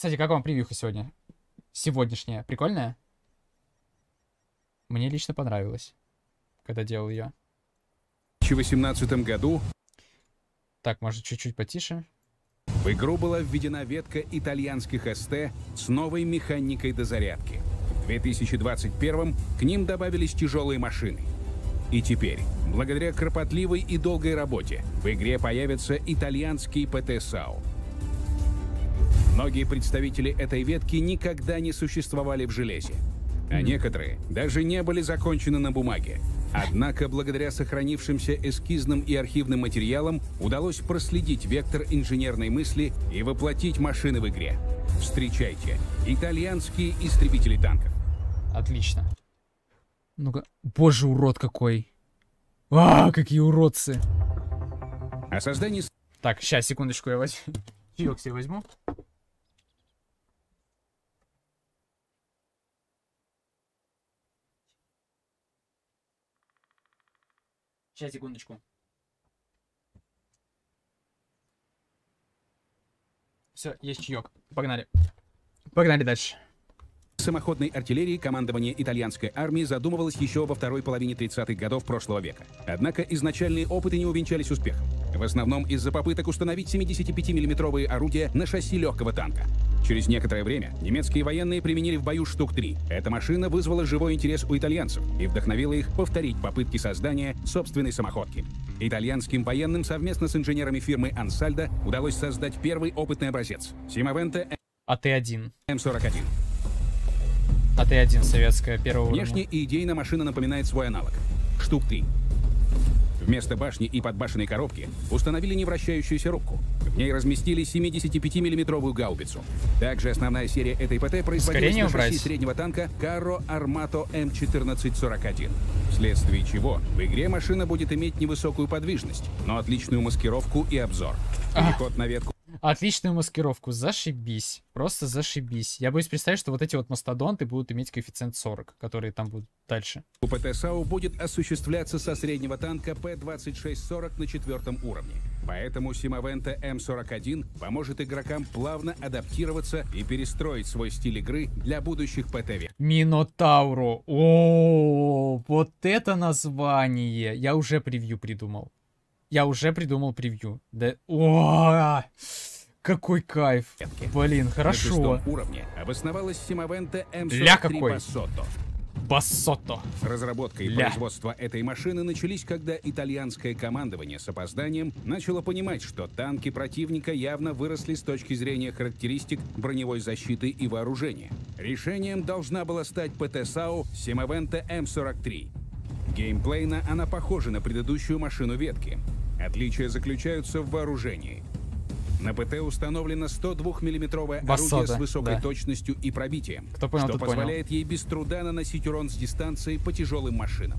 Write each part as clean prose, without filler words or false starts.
Кстати, как вам превьюха сегодня? Сегодняшняя. Прикольная? Мне лично понравилось, когда делал ее. В 2018 году Так, может, чуть-чуть потише? в игру была введена ветка итальянских СТ с новой механикой дозарядки. В 2021 к ним добавились тяжелые машины. И теперь, благодаря кропотливой и долгой работе, в игре появятся итальянские ПТ-САУ. Многие представители этой ветки никогда не существовали в железе, а некоторые даже не были закончены на бумаге. Однако, благодаря сохранившимся эскизным и архивным материалам, удалось проследить вектор инженерной мысли и воплотить машины в игре. Встречайте, итальянские истребители танков. Отлично. Ну-ка. Боже, урод какой. А, какие уродцы. О создании... Так, сейчас, секундочку, я возьму. Чаек себе возьму. Сейчас, секундочку. Все, есть чаек. Погнали. Погнали дальше. Самоходной артиллерии командование итальянской армии задумывалось еще во второй половине 30-х годов прошлого века. Однако изначальные опыты не увенчались успехом. В основном из-за попыток установить 75-миллиметровые орудия на шасси легкого танка. Через некоторое время немецкие военные применили в бою штук 3. Эта машина вызвала живой интерес у итальянцев и вдохновила их повторить попытки создания собственной самоходки. Итальянским военным совместно с инженерами фирмы Ансальдо удалось создать первый опытный образец — Симовенте АТ-1. М41. АТ-1 советская, первого уровня. Внешне и идейно машина напоминает свой аналог — штук 3. Вместо башни и подбашенной коробки установили невращающуюся рубку. В ней разместили 75-миллиметровую гаубицу. Также основная серия этой ПТ производилась на шасси среднего танка Carro Armato M1441. Вследствие чего в игре машина будет иметь невысокую подвижность, но отличную маскировку и обзор. Переход на ветку. Отличную маскировку, зашибись. Просто зашибись. Я боюсь представить, что вот эти вот мастодонты будут иметь коэффициент 40, которые там будут дальше. У ПТ-САУ будет осуществляться со среднего танка П-2640 на 4 уровне. Поэтому Симовенте М41 поможет игрокам плавно адаптироваться и перестроить свой стиль игры для будущих ПТ. Минотавру. О, вот это название. Я уже превью придумал. Я уже придумал превью. Да. О, какой кайф. Блин, хорошо. На 6 уровне обосновалась Симовенте М43 Бассотто. Бассотто. Разработка и производство этой машины начались, когда итальянское командование с опозданием начало понимать, что танки противника явно выросли с точки зрения характеристик броневой защиты и вооружения. Решением должна была стать ПТ-САУ Симовенте М43. Геймплейно она похожа на предыдущую машину ветки. Отличия заключаются в вооружении. На ПТ установлено 102-миллиметровое орудие с высокой точностью и пробитием, что позволяет ей без труда наносить урон с дистанции по тяжелым машинам.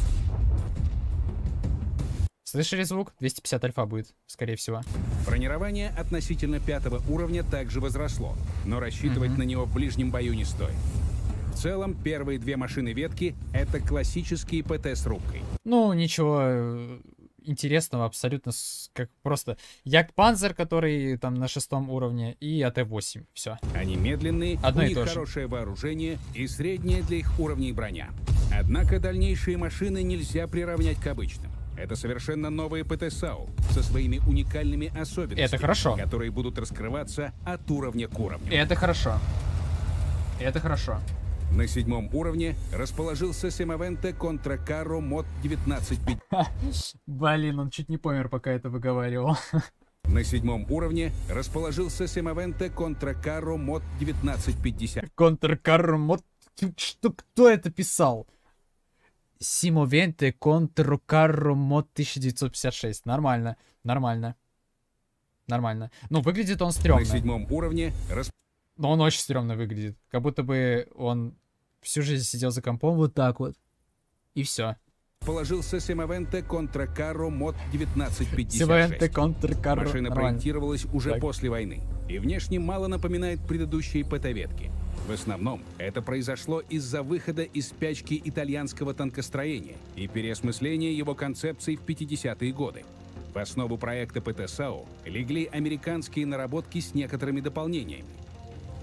Слышали звук? 250 альфа будет, скорее всего. Бронирование относительно 5 уровня также возросло, но рассчитывать на него в ближнем бою не стоит. В целом, первые две машины ветки — это классические ПТ с рубкой. Ну, ничего интересного абсолютно, как просто Як-Панзер, который там на 6 уровне, и АТ-8, все. Они медленные, у них хорошее вооружение и средняя для их уровней броня. Однако дальнейшие машины нельзя приравнять к обычным. Это совершенно новые ПТ-САУ со своими уникальными особенностями, это хорошо, которые будут раскрываться от уровня к уровню. Это хорошо. Это хорошо. На 7 уровне расположился Симовенте Контра Карро Мод 1950. Блин, он чуть не помер, пока это выговаривал. На 7 уровне расположился Симовенте Контра Карро Мод 1950. Контра Карро Мод... Что, кто это писал? Симовенте Контра Карро Мод 1956. Нормально, нормально. Нормально. Ну, выглядит он стрёмно. На 7 уровне... Но он очень стрёмно выглядит. Как будто бы он всю жизнь сидел за компом вот так вот. И все. Положился Симовенте Контра Карро Мод 1956. Симовенте Контра Карро. Машина проектировалась уже после войны. И внешне мало напоминает предыдущие ПТ-ветки. В основном это произошло из-за выхода из спячки итальянского танкостроения и переосмысления его концепций в 50-е годы. В основу проекта ПТ-САУ легли американские наработки с некоторыми дополнениями.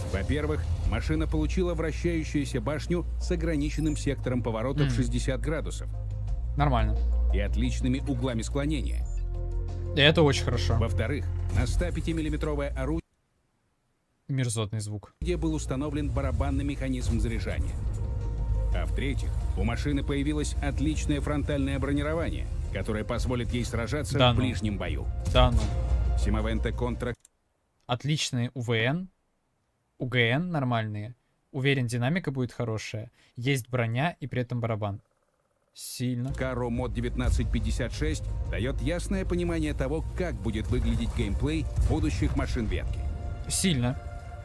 Во-первых, машина получила вращающуюся башню с ограниченным сектором поворота в 60 градусов Нормально. и отличными углами склонения. И это очень хорошо. Во-вторых, на 105-миллиметровое орудие Мерзотный звук. был установлен барабанный механизм заряжания. А в-третьих, у машины появилось отличное фронтальное бронирование, которое позволит ей сражаться Да в ну. ближнем бою. Да ну. Симовенте Контра Отличные УВН. УГН нормальные. Уверен, динамика будет хорошая. Есть броня и при этом барабан. Сильно. Каро Мод 1956 дает ясное понимание того, как будет выглядеть геймплей будущих машин ветки. Сильно.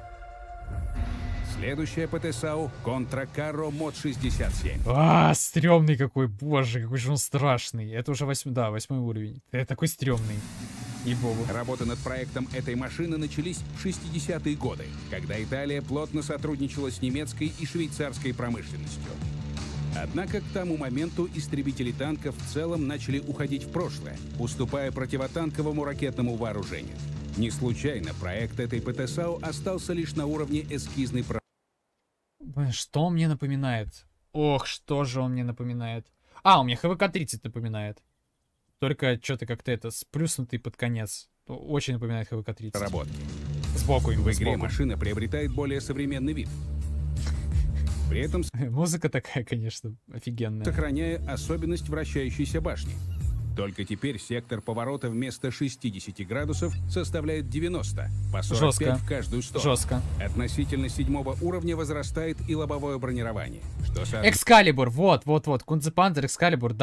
Следующая ПТ-САУ Контра Каро Мод 67. Стрёмный какой, боже, какой же он страшный. Это уже 8 уровень. Это такой стрёмный. Ей-богу. Работы над проектом этой машины начались в 60-е годы, когда Италия плотно сотрудничала с немецкой и швейцарской промышленностью. Однако к тому моменту истребители танков в целом начали уходить в прошлое, уступая противотанковому ракетному вооружению. Не случайно проект этой ПТ-САУ остался лишь на уровне эскизной Что он мне напоминает? Ох, что же он мне напоминает? У меня ХВК-30 напоминает. Только что-то как-то это, сплюснутый под конец. Очень напоминает ХВК-30. проработки. Сбоку В игре сбоку. машина приобретает более современный вид, при этом Музыка такая, конечно, офигенная. сохраняя особенность вращающейся башни. Только теперь сектор поворота вместо 60 градусов составляет 90, по 45 Жестко. в каждую сторону. Жестко. Относительно 7-го уровня возрастает и лобовое бронирование, что Экскалибур, вот. Кунцепанзер, Экскалибур,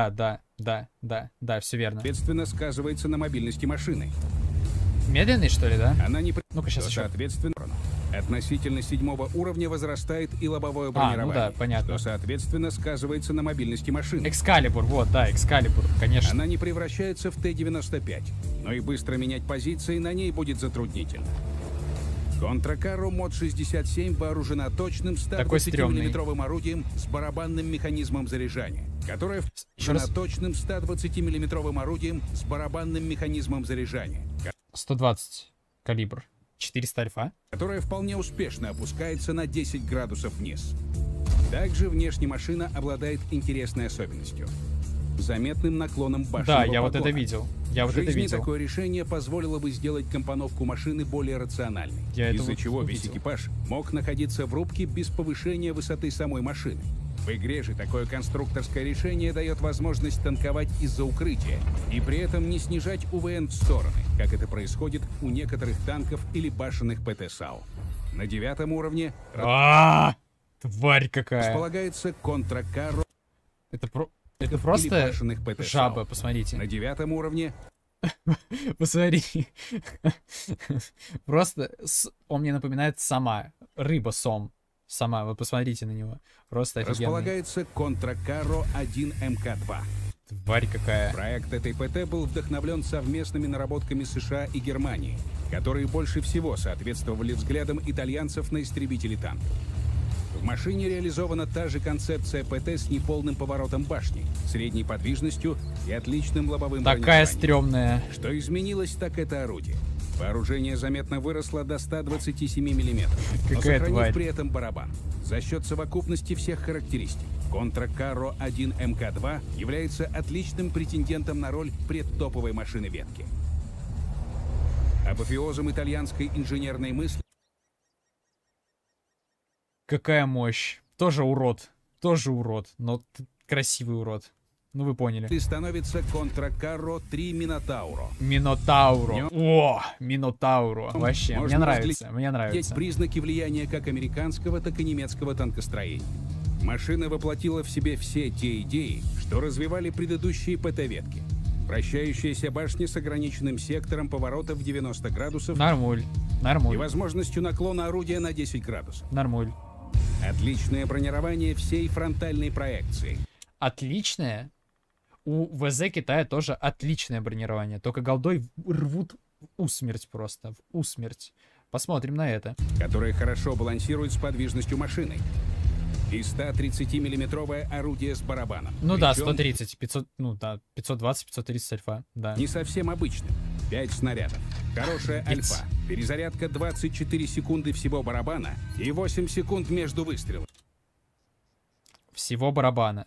да, все верно. соответственно сказывается на мобильности машины. Медленный, что ли, да? Она не Ну-ка, сейчас что, еще. соответственно, относительно 7-го уровня возрастает и лобовое ну бронирование, да, понятно. что, соответственно, сказывается на мобильности машины. Экскалибур, вот, да, Экскалибур, конечно. Она не превращается в Т-95, но и быстро менять позиции на ней будет затруднительно. Контра Каро Мод 67 вооружена точным Такой стрёмный. 120-мм орудием с барабанным механизмом заряжания, которое Еще вооружена раз. точным 120-мм орудием с барабанным механизмом заряжания, 120 калибр. 400 альфа. которая вполне успешно опускается на 10 градусов вниз. Также внешне машина обладает интересной особенностью — заметным наклоном башенного Да, я вот это подгона. видел. Я вот В это жизни видел. такое решение позволило бы сделать компоновку машины более рациональной, Я это из-за вот чего весь увидел. экипаж мог находиться в рубке без повышения высоты самой машины. В игре же такое конструкторское решение дает возможность танковать из-за укрытия и при этом не снижать УВН в стороны, как это происходит у некоторых танков или башенных ПТ-САУ. На 9-м уровне Тварь какая. располагается Контра Каро Это или просто башенных ПТ-САУ. жаба, посмотрите. На 9-м уровне Посмотри. Просто он мне напоминает сама. Рыба-сом. Сама, вы посмотрите на него. Просто офигенный. располагается Контра Каро 1 МК-2. Тварь какая. Проект этой ПТ был вдохновлен совместными наработками США и Германии, которые больше всего соответствовали взглядам итальянцев на истребители танков. В машине реализована та же концепция ПТ с неполным поворотом башни, средней подвижностью и отличным лобовым Такая бронированием. стрёмная. Что изменилось, так это орудие. Вооружение заметно выросло до 127 мм, но Какая сохранив тварь. при этом барабан. За счет совокупности всех характеристик, Контра Каро 1 МК-2 является отличным претендентом на роль предтоповой машины ветки. Апофеозом итальянской инженерной мысли Какая мощь. Тоже урод. Но красивый урод. Ну вы поняли. становится Контра Каро 3 Минотауро. Минотауро. О, Минотауро. Вообще, Можно мне нравится. разглядеть Мне нравится. признаки влияния как американского, так и немецкого танкостроения. Машина воплотила в себе все те идеи, что развивали предыдущие ПТ-ветки. Вращающаяся башня с ограниченным сектором поворота в 90 градусов Нормуль. и Нормуль. возможностью наклона орудия на 10 градусов. Нормуль. Отличное бронирование всей фронтальной проекции. Отличное. У ВЗ Китая тоже отличное бронирование. Только голдой рвут в усмерть просто. В усмерть. Посмотрим на это. Которое хорошо балансирует с подвижностью машины. И 130-миллиметровое орудие с барабаном. Ну да, Причем 130, 500, ну да, 520, 530 альфа, да. не совсем обычным. 5 снарядов. Хорошая Пиц. альфа. Перезарядка 24 секунды всего барабана и 8 секунд между выстрелами. Всего барабана.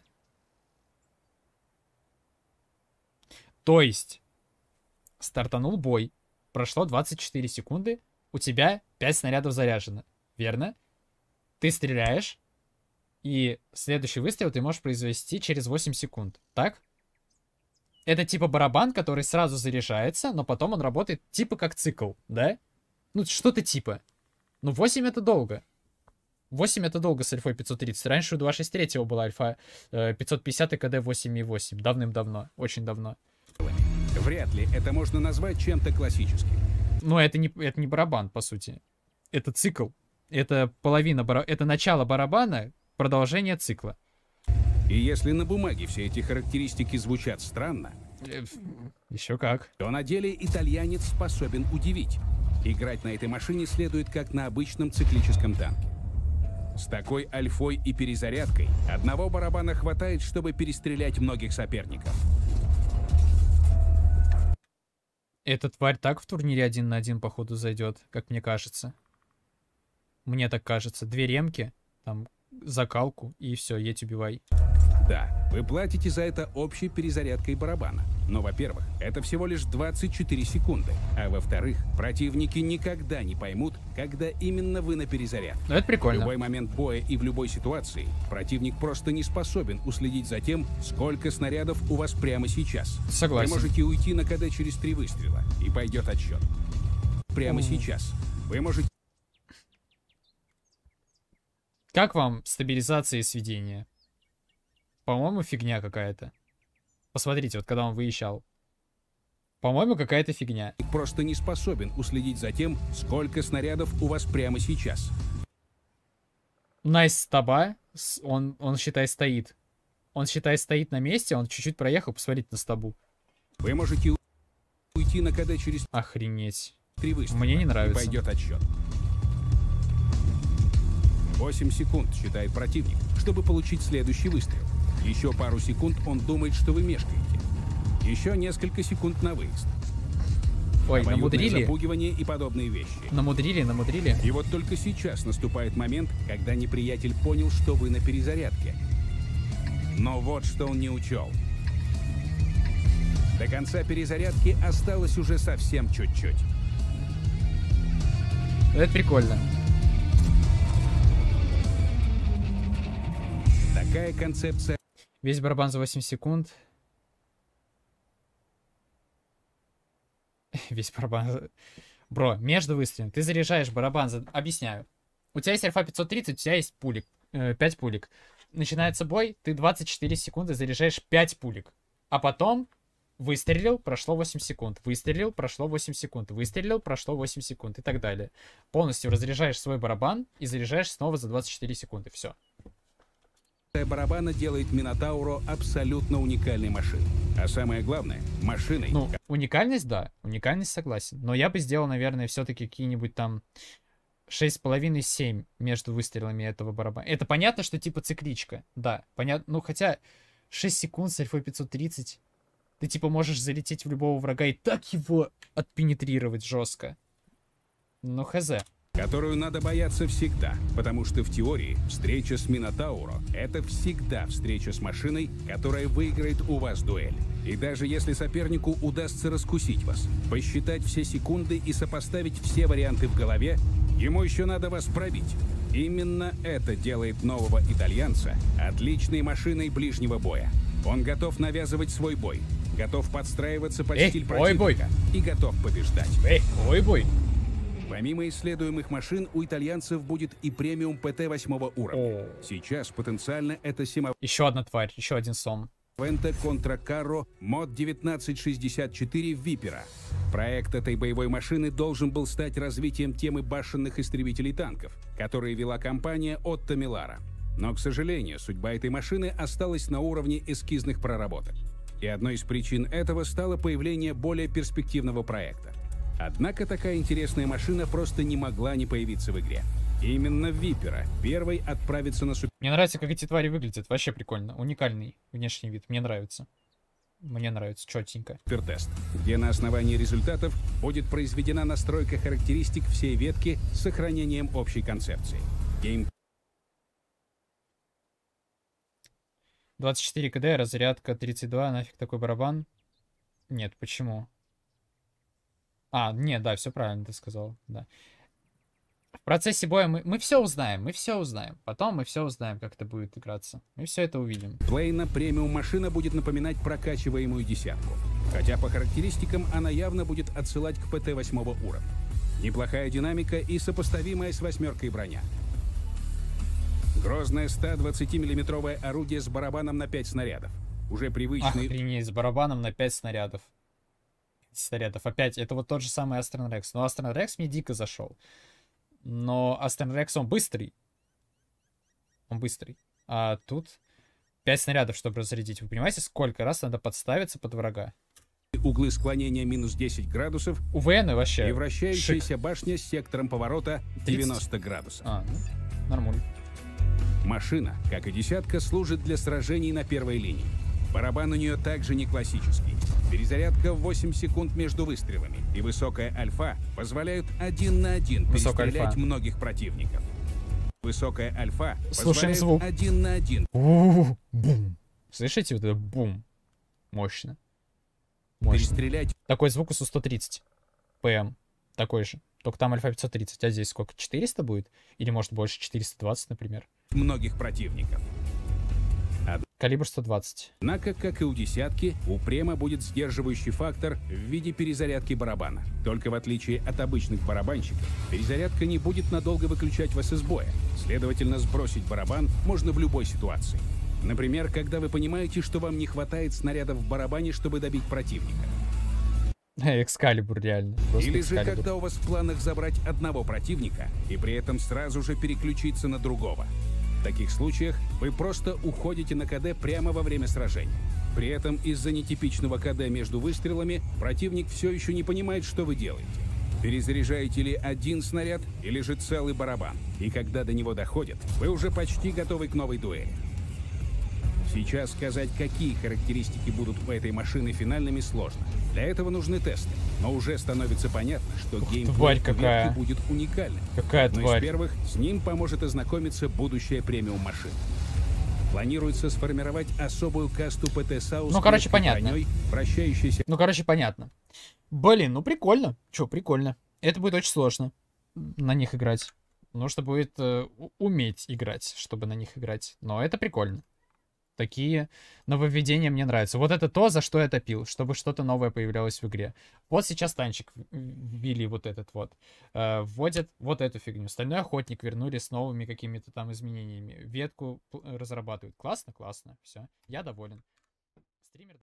То есть, стартанул бой, прошло 24 секунды, у тебя 5 снарядов заряжено, верно? Ты стреляешь, и следующий выстрел ты можешь произвести через 8 секунд, так? Это типа барабан, который сразу заряжается, но потом он работает типа как цикл, да? Ну, что-то типа. Ну, 8 это долго. 8 это долго с альфой 530. Раньше у 263 была альфа 550 и КД 8.8. Давным-давно. Очень давно. Вряд ли это можно назвать чем-то классическим. Но это не барабан, по сути. Это цикл. Это половина это начало барабана, продолжение цикла. И если на бумаге все эти характеристики звучат странно, еще как, то на деле итальянец способен удивить. Играть на этой машине следует как на обычном циклическом танке. С такой альфой и перезарядкой одного барабана хватает, чтобы перестрелять многих соперников. Эта тварь так в турнире 1 на 1 походу зайдет, как мне кажется. Мне так кажется. 2 ремки, там закалку и все, едь убивай. Да, вы платите за это общей перезарядкой барабана. Но, во-первых, это всего лишь 24 секунды. А во-вторых, противники никогда не поймут, когда именно вы на перезарядке. Ну, это прикольно. В любой момент боя и в любой ситуации противник просто не способен уследить за тем, сколько снарядов у вас прямо сейчас. Согласен. Вы можете уйти на КД через 3 выстрела, и пойдет отсчет. Прямо сейчас. Вы можете... Как вам стабилизация и сведение? По-моему, фигня какая-то. Посмотрите, вот когда он выезжал. По-моему, какая-то фигня. Просто не способен уследить за тем, сколько снарядов у вас прямо сейчас. Найс стаба, он считай, стоит. Он, считай, стоит на месте, он чуть-чуть проехал, посмотрите на стабу. Вы можете уйти на КД через... Охренеть. 3 выстрела. Мне не нравится. И пойдет отсчет. 8 секунд считает противник, чтобы получить следующий выстрел. Еще пару секунд он думает, что вы мешкаете. Еще несколько секунд на выезд. Ой, Обоюдное намудрили. запугивание и подобные вещи. Намудрили. И вот только сейчас наступает момент, когда неприятель понял, что вы на перезарядке. Но вот что он не учел. До конца перезарядки осталось уже совсем чуть-чуть. Это прикольно. Такая концепция... Весь барабан за 8 секунд. Весь барабан... Бро, между выстрелами ты заряжаешь барабан за... Объясняю. У тебя есть альфа 530, у тебя есть пулик. 5 пулик. Начинается бой, ты 24 секунды заряжаешь 5 пулик. А потом выстрелил, прошло 8 секунд. Выстрелил, прошло 8 секунд. Выстрелил, прошло 8 секунд и так далее. Полностью разряжаешь свой барабан и заряжаешь снова за 24 секунды. Все. барабана делает Минотауро абсолютно уникальной машиной. А самое главное, машиной... Ну, уникальность, да. Уникальность согласен. Но я бы сделал, наверное, все-таки какие-нибудь там 6,5-7 между выстрелами этого барабана. Это понятно, что типа цикличка. Да, понятно. Ну, хотя 6 секунд с альфой 530. Ты типа можешь залететь в любого врага и так его отпенетрировать жестко. Ну, хз. Которую надо бояться всегда, потому что в теории встреча с Минотауро — это всегда встреча с машиной, которая выиграет у вас дуэль. И даже если сопернику удастся раскусить вас, посчитать все секунды и сопоставить все варианты в голове, ему еще надо вас пробить. Именно это делает нового итальянца отличной машиной ближнего боя. Он готов навязывать свой бой, готов подстраиваться под стиль противника и готов побеждать. Бой. Помимо исследуемых машин, у итальянцев будет и премиум ПТ 8 уровня. О. Сейчас потенциально это Симавента Еще одна тварь, еще один сом. Контра Карро мод 1964 Випера. Проект этой боевой машины должен был стать развитием темы башенных истребителей танков, которые вела компания Отто Милара. Но, к сожалению, судьба этой машины осталась на уровне эскизных проработок. И одной из причин этого стало появление более перспективного проекта. Однако такая интересная машина просто не могла не появиться в игре. Именно Випера первой отправится на Мне нравится, как эти твари выглядят. Вообще прикольно. Уникальный внешний вид. Мне нравится. Мне нравится, четенько. Тест, где на основании результатов будет произведена настройка характеристик всей ветки с сохранением общей концепции. 24 КД, разрядка 32, нафиг такой барабан? Нет, почему? А, нет, да, все правильно ты сказал, да. В процессе боя мы все узнаем, мы все узнаем. Потом мы все узнаем, как это будет играться. Мы все это увидим. Плейна премиум машина будет напоминать прокачиваемую десятку. Хотя по характеристикам она явно будет отсылать к ПТ 8 уровня. Неплохая динамика и сопоставимая с 8-кой броня. Грозное 120-миллиметровое орудие с барабаном на 5 снарядов. Уже привычный... Охренеть, с барабаном на 5 снарядов. Опять, это вот тот же самый Астрон Рекс. Но Астрон Рекс мне дико зашел. Но Астрон Рекс, он быстрый. А тут 5 снарядов, чтобы разрядить. Вы понимаете, сколько раз надо подставиться под врага? Углы склонения минус 10 градусов. УВН вообще. И вращающаяся шик. башня с сектором поворота 90 градусов. Нормально. Машина, как и десятка, служит для сражений на первой линии. Барабан у нее также не классический. Перезарядка в 8 секунд между выстрелами и высокая альфа позволяют 1 на 1 перестрелять многих противников. Высокая альфа позволяет звук. 1 на 1. Бум. Слышите вот это бум? Мощно. Перестрелять. Такой звук у Су-130 ПМ. Такой же. Только там альфа 530. А здесь сколько? 400 будет? Или может больше? 420, например. Многих противников. Калибр 120. Однако, как и у десятки, у Према будет сдерживающий фактор в виде перезарядки барабана. Только в отличие от обычных барабанщиков, перезарядка не будет надолго выключать вас из боя. Следовательно, сбросить барабан можно в любой ситуации. Например, когда вы понимаете, что вам не хватает снарядов в барабане, чтобы добить противника. Экскалибур, реально. Просто Или же, Экскалибур. когда у вас в планах забрать одного противника и при этом сразу же переключиться на другого. В таких случаях вы просто уходите на КД прямо во время сражения. При этом из-за нетипичного КД между выстрелами противник все еще не понимает, что вы делаете. Перезаряжаете ли один снаряд или же целый барабан. И когда до него доходит, вы уже почти готовы к новой дуэли. Сейчас сказать, какие характеристики будут у этой машины финальными, сложно. Для этого нужны тесты. Но уже становится понятно, что геймплей какая. будет уникальным. Какая Но тварь. из первых с ним поможет ознакомиться будущая премиум машина. Планируется сформировать особую касту ПТ Саус. Ну, короче, понятно. Броней, вращающейся... Ну, короче, понятно. Блин, ну прикольно. Чё, прикольно. Это будет очень сложно на них играть. Нужно будет уметь играть, чтобы на них играть. Но это прикольно. Такие нововведения мне нравятся. Вот это то, за что я топил, чтобы что-то новое появлялось в игре. Вот сейчас танчик ввели вот этот вот. Вводят вот эту фигню. Стальной охотник вернули с новыми какими-то там изменениями. Ветку разрабатывают. Классно, классно. Все. Я доволен. Стример...